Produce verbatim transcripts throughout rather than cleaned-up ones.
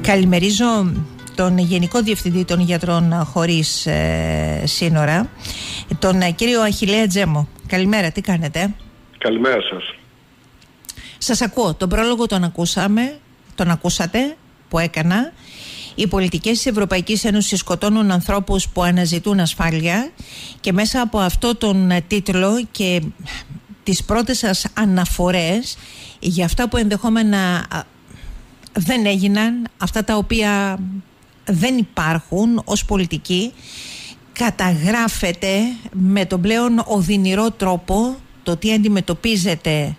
Καλημερίζω τον Γενικό Διευθυντή των Γιατρών Χωρίς ε, Σύνορα, τον ε, κύριο Αχιλλέα Τζέμο. Καλημέρα, τι κάνετε? Καλημέρα σας. Σας ακούω. Τον πρόλογο τον ακούσαμε, τον ακούσατε που έκανα. Οι πολιτικές της Ευρωπαϊκής Ένωσης σκοτώνουν ανθρώπους που αναζητούν ασφάλεια, και μέσα από αυτό τον τίτλο και τις πρώτες σας αναφορές για αυτά που ενδεχόμενα δεν έγιναν, αυτά τα οποία δεν υπάρχουν ως πολιτικοί, καταγράφεται με τον πλέον οδυνηρό τρόπο το τι αντιμετωπίζετε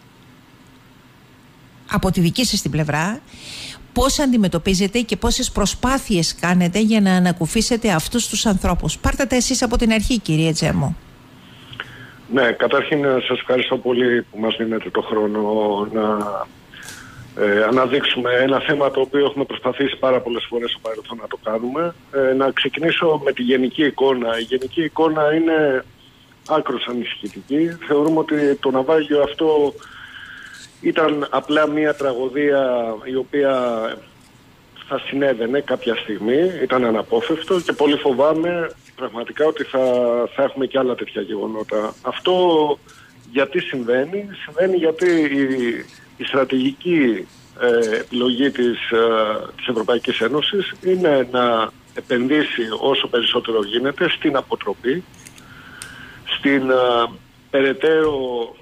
από τη δική σας την πλευρά, πώς αντιμετωπίζετε και πόσες προσπάθειες κάνετε για να ανακουφίσετε αυτούς τους ανθρώπους. Πάρτε τα εσείς από την αρχή, κύριε Τζέμο. Ναι, καταρχήν σας ευχαριστώ πολύ που μας δίνετε το χρόνο να ε, αναδείξουμε ένα θέμα το οποίο έχουμε προσπαθήσει πάρα πολλές φορές στο παρελθόν να το κάνουμε. Ε, να ξεκινήσω με τη γενική εικόνα. Η γενική εικόνα είναι άκρως ανησυχητική. Θεωρούμε ότι το ναυάγιο αυτό ήταν απλά μια τραγωδία η οποία θα συνέβαινε κάποια στιγμή, ήταν αναπόφευκτο, και πολύ φοβάμαι πραγματικά ότι θα, θα έχουμε και άλλα τέτοια γεγονότα. Αυτό γιατί συμβαίνει? Συμβαίνει γιατί η, η στρατηγική ε, επιλογή της, ε, της Ευρωπαϊκής Ένωσης είναι να επενδύσει όσο περισσότερο γίνεται στην αποτροπή, στην ε, περαιτέρω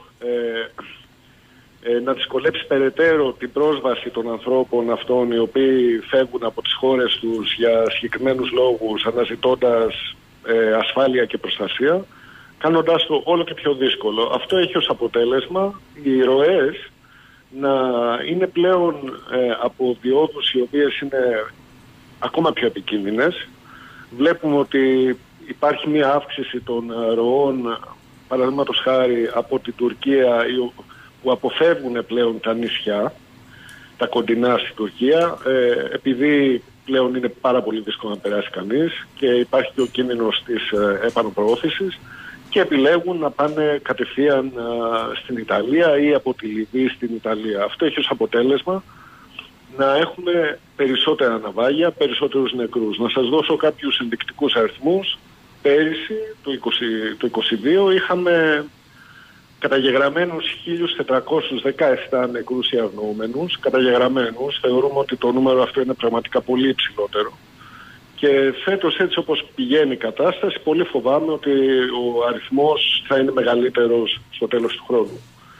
ε, Ε, να δυσκολέψει περαιτέρω την πρόσβαση των ανθρώπων αυτών οι οποίοι φεύγουν από τις χώρες τους για συγκεκριμένους λόγους, αναζητώντας ε, ασφάλεια και προστασία, κάνοντάς το όλο και πιο δύσκολο. Αυτό έχει ως αποτέλεσμα οι ροές να είναι πλέον ε, από διόδους οι οποίες είναι ακόμα πιο επικίνδυνες. Βλέπουμε ότι υπάρχει μια αύξηση των ροών, παραδείγματος χάρη από την Τουρκία, που αποφεύγουν πλέον τα νησιά, τα κοντινά στην Τουρκία, ε, επειδή πλέον είναι πάρα πολύ δύσκολο να περάσει κανείς και υπάρχει και ο κίνδυνος της ε, επαναπροώθησης, και επιλέγουν να πάνε κατευθείαν ε, στην Ιταλία ή από τη Λιβύη στην Ιταλία. Αυτό έχει ως αποτέλεσμα να έχουμε περισσότερα ναυάγια, περισσότερους νεκρούς. Να σας δώσω κάποιους ενδεικτικούς αριθμούς. Πέρυσι, το είκοσι, το είκοσι δύο, είχαμε καταγεγραμμένους χίλια τετρακόσιους δεκαεπτά νεκρούς ή αγνοούμενους. Καταγεγραμμένους, θεωρούμε ότι το νούμερο αυτό είναι πραγματικά πολύ υψηλότερο. Και φέτος, έτσι όπως πηγαίνει η κατάσταση, πολύ φοβάμαι ότι ο αριθμός θα είναι μεγαλύτερος στο τέλος του χρόνου.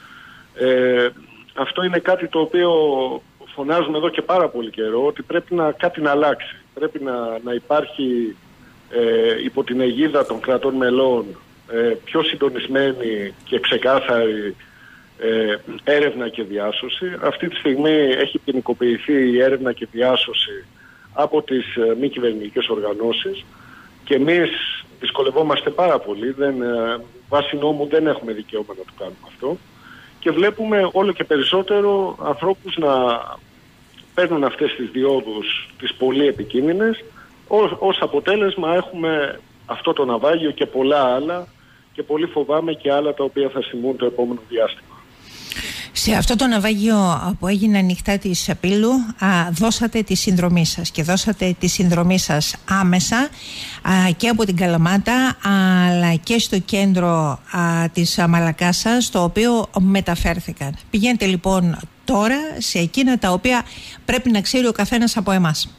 Ε, αυτό είναι κάτι το οποίο φωνάζουμε εδώ και πάρα πολύ καιρό, ότι πρέπει να, κάτι να αλλάξει. Πρέπει να, να υπάρχει ε, υπό την αιγίδα των κρατών μελών Ε, πιο συντονισμένη και ξεκάθαρη ε, έρευνα και διάσωση. Αυτή τη στιγμή έχει ποινικοποιηθεί η έρευνα και διάσωση από τις ε, μη κυβερνητικές οργανώσεις, και εμείς δυσκολευόμαστε πάρα πολύ. Δεν, ε, βάσει νόμου δεν έχουμε δικαίωμα να το κάνουμε αυτό, και βλέπουμε όλο και περισσότερο ανθρώπους να παίρνουν αυτές τις διόδους, τις πολύ επικίνδυνες. Ως, ως αποτέλεσμα έχουμε αυτό το ναυάγιο και πολλά άλλα, και πολύ φοβάμαι και άλλα τα οποία θα συμβούν το επόμενο διάστημα. Σε αυτό το ναυάγιο που έγινε ανοιχτά της Πύλου, α, δώσατε τη συνδρομή σας, και δώσατε τη συνδρομή σας άμεσα α, και από την Καλαμάτα, αλλά και στο κέντρο α, της Μαλακάσας, το οποίο μεταφέρθηκαν. Πηγαίνετε λοιπόν τώρα σε εκείνα τα οποία πρέπει να ξέρει ο καθένας από εμάς.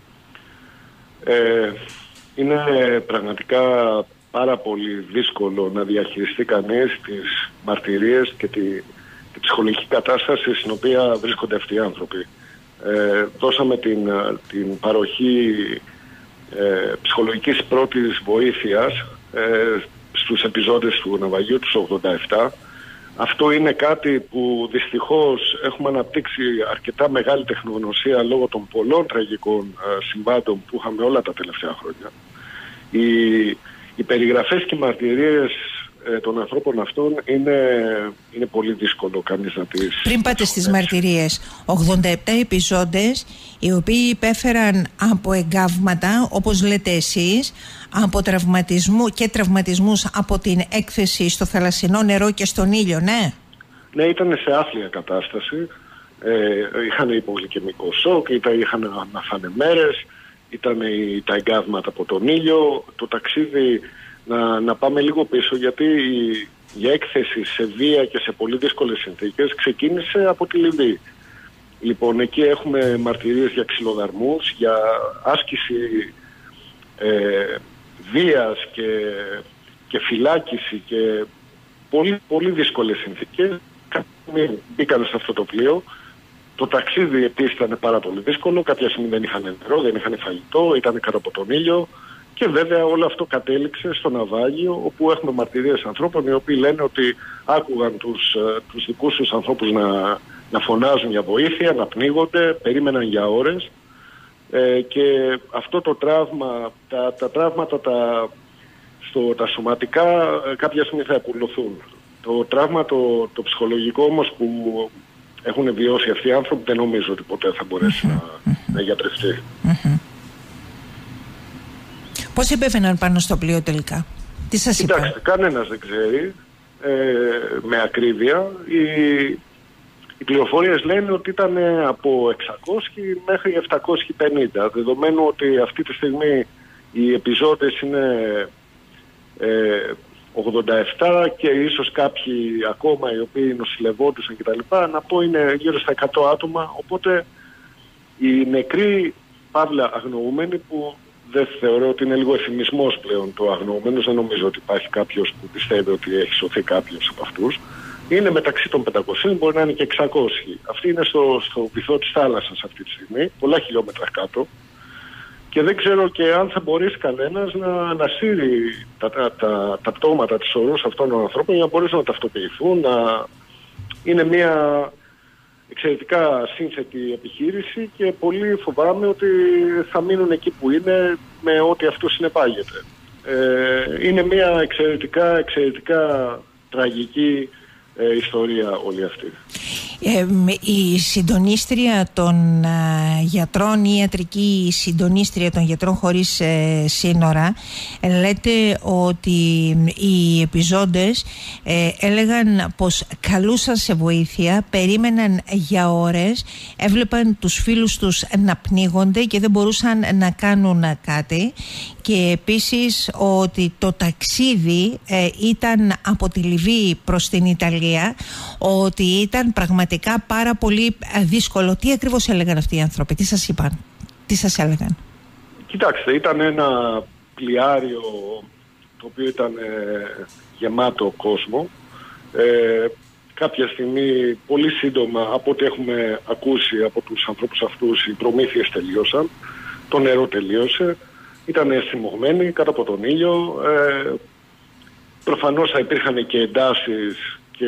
Ε, είναι πραγματικά πάρα πολύ δύσκολο να διαχειριστεί κανείς τις μαρτυρίες και τη, τη ψυχολογική κατάσταση στην οποία βρίσκονται αυτοί οι άνθρωποι. Ε, δώσαμε την, την παροχή ε, ψυχολογικής πρώτης βοήθειας ε, στους επιζώντες του ναυαγίου, τους ογδόντα επτά. Αυτό είναι κάτι που δυστυχώς έχουμε αναπτύξει αρκετά μεγάλη τεχνογνωσία λόγω των πολλών τραγικών ε, συμβάντων που είχαμε όλα τα τελευταία χρόνια. Η, Οι περιγραφές και οι μαρτυρίες ε, των ανθρώπων αυτών είναι, είναι πολύ δύσκολο κανείς να τις... Πριν πάτε στις μαρτυρίες, ογδόντα επτά επιζώντες οι οποίοι υπέφεραν από εγκάβματα, όπως λέτε εσείς, από τραυματισμού και τραυματισμούς από την έκθεση στο θαλασσινό νερό και στον ήλιο, ναι. Ναι, ήταν σε άθλια κατάσταση. Ε, είχαν υπογλυκαιμικό σοκ, ήταν, είχαν να φάνε μέρες, ήταν οι, τα εγκάβματα από τον ήλιο. Το ταξίδι, να, να πάμε λίγο πίσω, γιατί η, η έκθεση σε βία και σε πολύ δύσκολες συνθήκες ξεκίνησε από τη Λιβύη. Λοιπόν, εκεί έχουμε μαρτυρίες για ξυλοδαρμούς, για άσκηση ε, βίας και, και φυλάκιση και πολύ, πολύ δύσκολες συνθήκες. Κάποιοι μπήκαν σε αυτό το πλοίο. Το ταξίδι επίσης ήταν πάρα πολύ δύσκολο. Κάποια στιγμή δεν είχαν νερό, δεν είχαν φαγητό, ήταν κάτω από τον ήλιο. Και βέβαια όλο αυτό κατέληξε στο ναυάγιο, όπου έχουμε μαρτυρίες ανθρώπων οι οποίοι λένε ότι άκουγαν τους, τους δικούς τους ανθρώπους να, να φωνάζουν για βοήθεια, να πνίγονται, περίμεναν για ώρες. Ε, και αυτό το τραύμα, τα, τα τραύματα τα, στο, τα σωματικά ε, κάποια στιγμή θα ακολουθούν. Το τραύμα το, το ψυχολογικό όμως που έχουν βιώσει αυτοί οι άνθρωποι δεν νομίζω ότι ποτέ θα μπορέσει να, να γιατρευτεί. Πώς υπέφεραν πάνω στο πλοίο τελικά? Τι σας είπαν? Κοιτάξτε, κανένας δεν ξέρει ε, με ακρίβεια. Οι, οι πληροφορίες λένε ότι ήταν από εξακόσια μέχρι επτακόσια πενήντα, δεδομένου ότι αυτή τη στιγμή οι επιζώντες είναι ε, ογδόντα επτά και ίσως κάποιοι ακόμα οι οποίοι νοσηλευόντουσαν κτλ. Να πω είναι γύρω στα εκατό άτομα, οπότε οι νεκροί παύλα αγνοούμενοι, που δεν θεωρώ ότι είναι λίγο εφημισμός πλέον το αγνοούμενος, δεν νομίζω ότι υπάρχει κάποιος που πιστεύει ότι έχει σωθεί κάποιος από αυτούς, είναι μεταξύ των πεντακοσίων, μπορεί να είναι και εξακόσιοι. Αυτοί είναι στο, στο βυθό της θάλασσας αυτή τη στιγμή, πολλά χιλιόμετρα κάτω, και δεν ξέρω και αν θα μπορέσει κανένας να ανασύρει τα, τα, τα, τα πτώματα της ορούς αυτών των ανθρώπων για να μπορέσουν να ταυτοποιηθούν. Να... Είναι μια εξαιρετικά σύνθετη επιχείρηση και πολύ φοβάμαι ότι θα μείνουν εκεί που είναι με ό,τι αυτό συνεπάγεται. Ε, είναι μια εξαιρετικά, εξαιρετικά τραγική ε, ιστορία όλη αυτή. Ε, η συντονίστρια των ε, γιατρών, η ιατρική συντονίστρια των γιατρών χωρίς ε, σύνορα, ε, λέτε ότι οι επιζώντες ε, έλεγαν πως καλούσαν σε βοήθεια, περίμεναν για ώρες, έβλεπαν τους φίλους τους να πνίγονται και δεν μπορούσαν να κάνουν κάτι, και επίσης ότι το ταξίδι ε, ήταν από τη Λιβύη προς την Ιταλία, ότι ήταν πραγματικά πάρα πολύ δύσκολο. Τι ακριβώς έλεγαν αυτοί οι άνθρωποι, τι σας είπαν, τι σας έλεγαν? Κοιτάξτε, ήταν ένα πλοιάριο το οποίο ήταν ε, γεμάτο κόσμο. Ε, κάποια στιγμή, πολύ σύντομα, από ό,τι έχουμε ακούσει από τους ανθρώπους αυτούς, οι προμήθειες τελείωσαν, το νερό τελείωσε, ήταν στριμωγμένοι κάτω από τον ήλιο. Ε, προφανώς θα υπήρχαν και εντάσεις και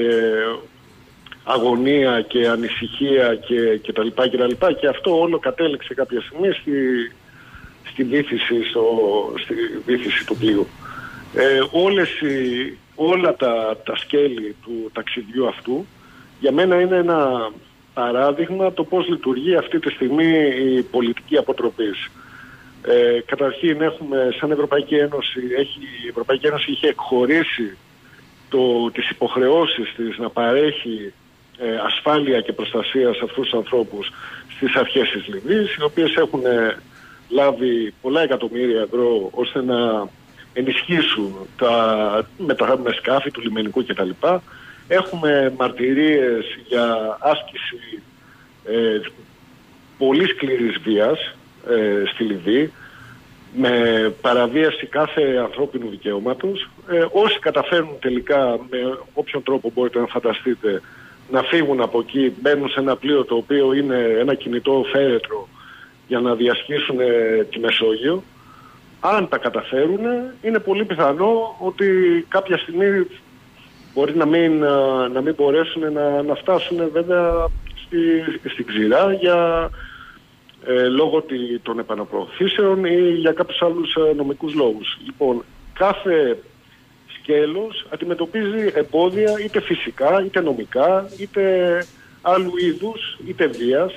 αγωνία και ανησυχία και, και τα λοιπά και τα λοιπά, και αυτό όλο κατέληξε κάποια στιγμή στη, στη, βύθιση, στο, στη βύθιση του πλοίου. Ε, όλες οι, όλα τα, τα σκέλη του ταξιδιού αυτού για μένα είναι ένα παράδειγμα το πώς λειτουργεί αυτή τη στιγμή η πολιτική αποτροπής. Ε, καταρχήν έχουμε σαν Ευρωπαϊκή Ένωση, έχει, η Ευρωπαϊκή Ένωση είχε εκχωρήσει το, τις υποχρεώσεις της να παρέχει ε, ασφάλεια και προστασία σε αυτούς τους ανθρώπους στις αρχές της Λιβύης, οι οποίες έχουν ε, λάβει πολλά εκατομμύρια ευρώ ώστε να ενισχύσουν τα, με, τα, με σκάφη του λιμενικού κτλ. Έχουμε μαρτυρίες για άσκηση ε, πολύ σκληρής βίας ε, στη Λιβύη, με παραβίαση κάθε ανθρώπινου δικαιώματος. Ε, όσοι καταφέρουν τελικά με όποιον τρόπο μπορείτε να φανταστείτε να φύγουν από εκεί, μπαίνουν σε ένα πλοίο το οποίο είναι ένα κινητό φέρετρο για να διασχίσουν ε, τη Μεσόγειο. Αν τα καταφέρουν, είναι πολύ πιθανό ότι κάποια στιγμή μπορεί να μην, να μην μπορέσουν να, να φτάσουν βέβαια στη, στην ξηρά για ε, λόγω τη, των επαναπροωθήσεων ή για κάποιους άλλους ε, νομικούς λόγους. Λοιπόν, κάθε σκέλος αντιμετωπίζει εμπόδια είτε φυσικά, είτε νομικά, είτε άλλου είδους, είτε βίας.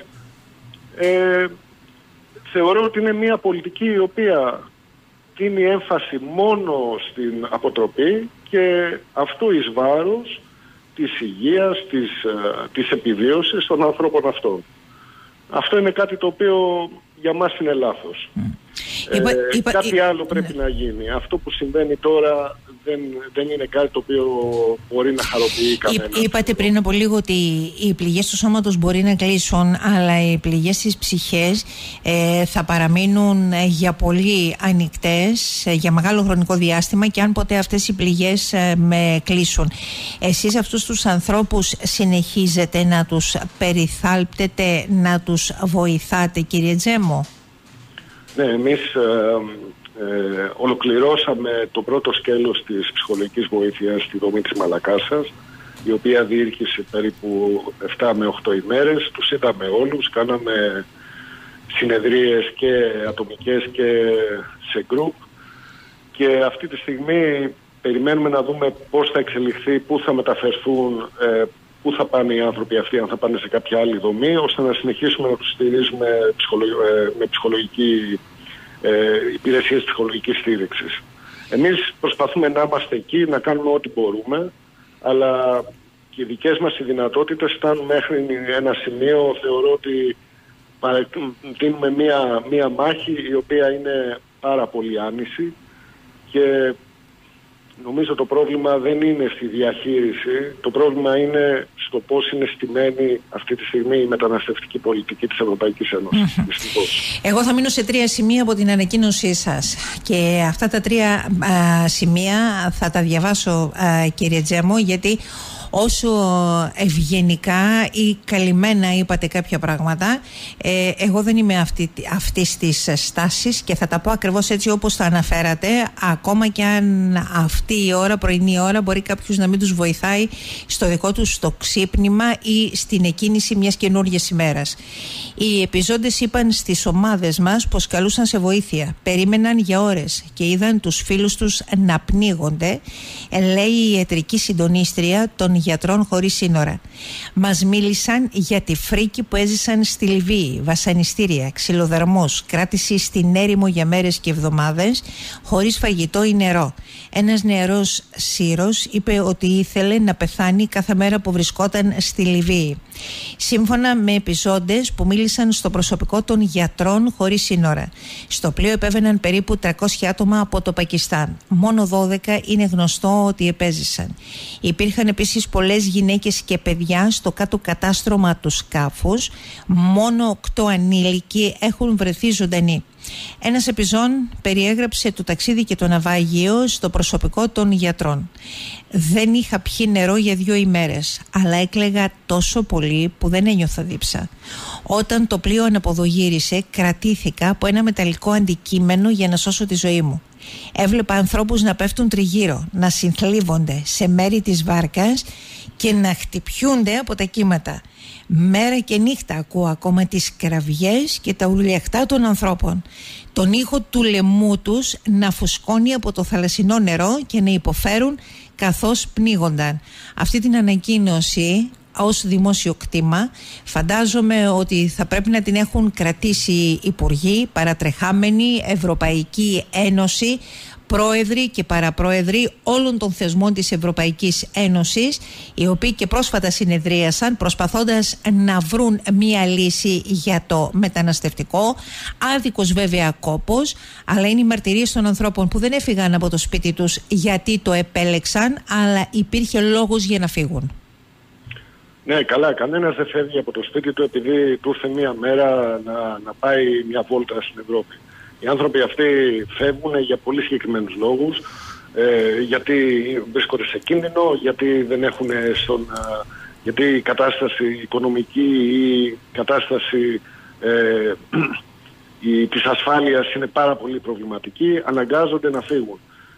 Ε, θεωρώ ότι είναι μια πολιτική η οποία δίνει έμφαση μόνο στην αποτροπή και αυτό εις βάρος της υγείας, της, της επιβίωσης των ανθρώπων αυτών. Αυτό είναι κάτι το οποίο για μας είναι λάθος. Mm. Ε, είπα, είπα, κάτι είπα, άλλο πρέπει ναι. να γίνει. Αυτό που συμβαίνει τώρα δεν, δεν είναι κάτι το οποίο μπορεί να χαροποιεί κανέναν. Είπατε πριν από λίγο ότι οι πληγές του σώματος μπορεί να κλείσουν, αλλά οι πληγές στις ψυχές ε, θα παραμείνουν για πολύ ανοιχτές ε, για μεγάλο χρονικό διάστημα, και αν ποτέ αυτές οι πληγές ε, με κλείσουν. Εσείς αυτούς τους ανθρώπους συνεχίζετε να τους περιθάλπτετε, να τους βοηθάτε, κύριε Τζέμο? Ναι, εμείς ε, ε, ολοκληρώσαμε το πρώτο σκέλος της ψυχολογικής βοήθειας στη δομή της Μαλακάσας, η οποία διήρκησε περίπου επτά με οκτώ ημέρες. Τους είδαμε όλους, κάναμε συνεδρίες και ατομικές και σε γκρουπ, και αυτή τη στιγμή περιμένουμε να δούμε πώς θα εξελιχθεί, πού θα μεταφερθούν, ε, πού θα πάνε οι άνθρωποι αυτοί, αν θα πάνε σε κάποια άλλη δομή, ώστε να συνεχίσουμε να τους στηρίζουμε με ψυχολογική, ε, υπηρεσίες ψυχολογικής στήριξης. Εμείς προσπαθούμε να είμαστε εκεί, να κάνουμε ό,τι μπορούμε, αλλά και οι δικές μας οι δυνατότητες φτάνουν μέχρι ένα σημείο. Θεωρώ ότι δίνουμε μία, μία μάχη η οποία είναι πάρα πολύ άνηση, και νομίζω το πρόβλημα δεν είναι στη διαχείριση, το πρόβλημα είναι στο πώς είναι στημένη αυτή τη στιγμή η μεταναστευτική πολιτική της Ευρωπαϊκής Ένωσης. Mm-hmm. Εγώ θα μείνω σε τρία σημεία από την ανακοίνωσή σας, και αυτά τα τρία α, σημεία θα τα διαβάσω, α, κύριε Τζέμο, γιατί όσο ευγενικά ή καλυμμένα είπατε κάποια πράγματα, ε, εγώ δεν είμαι αυτή, αυτής της στάσης, και θα τα πω ακριβώς έτσι όπως τα αναφέρατε, ακόμα και αν αυτή η ώρα, πρωινή ώρα, μπορεί κάποιος να μην τους βοηθάει στο δικό τους το ξύπνημα ή στην εκκίνηση μιας καινούργιας ημέρας. Οι επιζώντες είπαν στις ομάδες μας πως καλούσαν σε βοήθεια, περίμεναν για ώρες και είδαν τους φίλους τους να πνίγονται, λέει η ιατρική συντονίστρια των Γιατρών Χωρίς Σύνορα. Μας μίλησαν για τη φρίκη που έζησαν στη Λιβύη, βασανιστήρια, ξυλοδαρμούς, κράτηση στην έρημο για μέρες και εβδομάδες, χωρίς φαγητό ή νερό. Ένας νεαρός Σύρος είπε ότι ήθελε να πεθάνει κάθε μέρα που βρισκόταν στη Λιβύη. Σύμφωνα με επιζώντες που μίλησαν στο προσωπικό των Γιατρών Χωρίς Σύνορα, στο πλοίο επέβαιναν περίπου τριακόσια άτομα από το Πακιστάν. Μόνο δώδεκα είναι γνωστό ότι επέζησαν. Υπήρχαν επίσης πολλές γυναίκες και παιδιά στο κάτω κατάστρωμα του σκάφους. Μόνο οκτώ ανήλικοι έχουν βρεθεί ζωντανοί. Ένας επιζών περιέγραψε το ταξίδι και το ναυάγιο στο προσωπικό των γιατρών. Δεν είχα πιει νερό για δύο ημέρες, αλλά έκλαιγα τόσο πολύ που δεν ένιωθα δίψα. Όταν το πλοίο αναποδογύρισε, κρατήθηκα από ένα μεταλλικό αντικείμενο για να σώσω τη ζωή μου. Έβλεπα ανθρώπους να πέφτουν τριγύρω, να συνθλίβονται σε μέρη της βάρκας και να χτυπιούνται από τα κύματα. Μέρα και νύχτα ακούω ακόμα τις κραυγές και τα ουρλιαχτά των ανθρώπων, τον ήχο του λαιμού τους να φουσκώνει από το θαλασσινό νερό και να υποφέρουν καθώς πνίγονταν. Αυτή την ανακοίνωση ως δημόσιο κτήμα φαντάζομαι ότι θα πρέπει να την έχουν κρατήσει υπουργοί, παρατρεχάμενοι, Ευρωπαϊκή Ένωση, πρόεδροι και παραπρόεδροι όλων των θεσμών της Ευρωπαϊκής Ένωσης, οι οποίοι και πρόσφατα συνεδρίασαν προσπαθώντας να βρουν μία λύση για το μεταναστευτικό. Άδικος βέβαια κόπος, αλλά είναι οι μαρτυρίες των ανθρώπων που δεν έφυγαν από το σπίτι τους γιατί το επέλεξαν, αλλά υπήρχε λόγος για να φύγουν. Ναι, καλά. Κανένας δεν φεύγει από το σπίτι του επειδή του ήρθε μία μέρα να, να πάει μια βόλτα στην Ευρώπη. Οι άνθρωποι αυτοί φεύγουν για πολύ συγκεκριμένους λόγους, ε, γιατί βρίσκονται σε κίνδυνο, γιατί δεν έχουν στον, ε, γιατί η κατάσταση οικονομική ή η κατάσταση ε, η, της ασφάλειας είναι πάρα πολύ προβληματική, αναγκάζονται να φύγουν.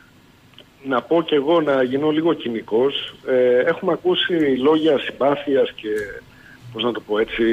Να πω και εγώ, να γίνω λίγο κοινικός, ε, έχουμε ακούσει λόγια συμπάθειας και, πώς να το πω έτσι,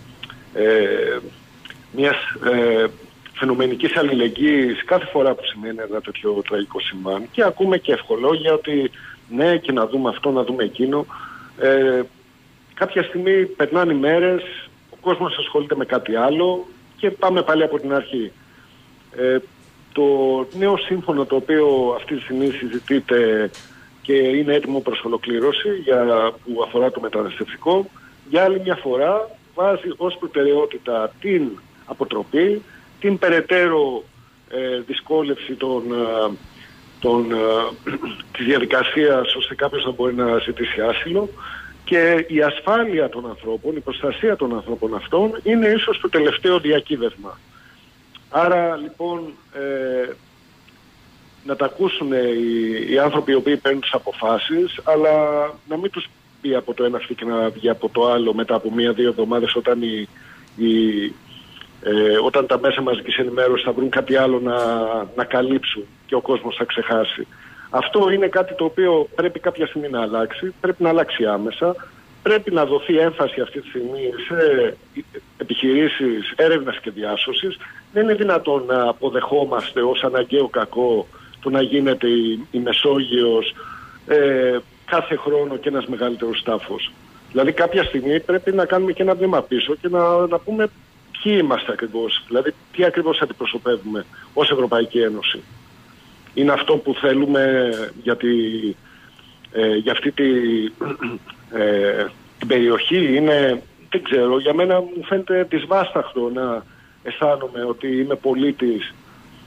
ε, μιας ε, φαινομενικής αλληλεγγύης κάθε φορά που σημαίνει ένα τέτοιο τραγικό συμβάν, και ακούμε και ευχολόγια ότι ναι, και να δούμε αυτό, να δούμε εκείνο. Ε, κάποια στιγμή περνάνε οι μέρες, ο κόσμος ασχολείται με κάτι άλλο και πάμε πάλι από την αρχή. Ε, το νέο σύμφωνο το οποίο αυτή τη στιγμή συζητείται και είναι έτοιμο προς ολοκλήρωση για, που αφορά το μεταναστευτικό, για άλλη μια φορά βάζει ως προτεραιότητα την αποτροπή, την περαιτέρω ε, δυσκόλευση των, ε, των, ε, της διαδικασίας ώστε κάποιος να μπορεί να ζητήσει άσυλο, και η ασφάλεια των ανθρώπων, η προστασία των ανθρώπων αυτών είναι ίσως το τελευταίο διακύβευμα. Άρα λοιπόν ε, να τα ακούσουν οι, οι άνθρωποι οι οποίοι παίρνουν τις αποφάσεις, αλλά να μην τους πει από το ένα αυτή και να βγει από το άλλο μετά από μία-δύο εβδομάδες, όταν, η, η, ε, όταν τα μέσα μαζικής ενημέρωσης θα βρουν κάτι άλλο να, να καλύψουν και ο κόσμος θα ξεχάσει. Αυτό είναι κάτι το οποίο πρέπει κάποια στιγμή να αλλάξει, πρέπει να αλλάξει άμεσα, πρέπει να δοθεί έμφαση αυτή τη στιγμή σε επιχειρήσεις έρευνας και διάσωσης. Δεν είναι δυνατόν να αποδεχόμαστε ως αναγκαίο κακό το να γίνεται η, η Μεσόγειος ε, κάθε χρόνο και ένας μεγαλύτερος τάφος. Δηλαδή κάποια στιγμή πρέπει να κάνουμε και ένα βήμα πίσω και να, να πούμε ποιοι είμαστε ακριβώς, δηλαδή τι ακριβώς αντιπροσωπεύουμε ως Ευρωπαϊκή Ένωση. Είναι αυτό που θέλουμε για, τη, ε, για αυτή τη, ε, την περιοχή, είναι, δεν ξέρω, για μένα μου φαίνεται δυσβάσταχτο να αισθάνομαι ότι είμαι πολίτης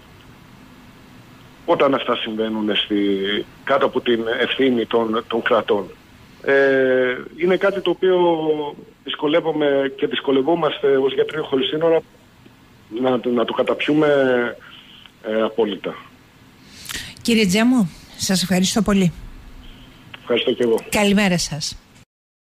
όταν αυτά συμβαίνουν στη, κάτω από την ευθύνη των, των κρατών. Ε, είναι κάτι το οποίο δυσκολεύομαι και δυσκολευόμαστε ως γιατροί χωρίς σύνορα να, να το καταπιούμε ε, απόλυτα. Κύριε Τζέμου, σας ευχαριστώ πολύ. Ευχαριστώ και εγώ. Καλημέρα σας.